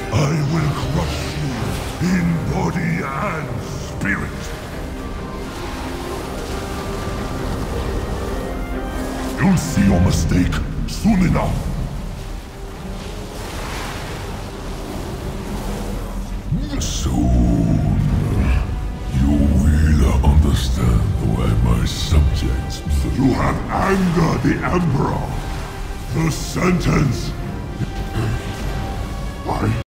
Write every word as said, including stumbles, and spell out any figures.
I will crush you in body and spirit. You'll see your mistake soon enough. Soon, you will understand why my subjects... You have angered the Emperor. The sentence... I...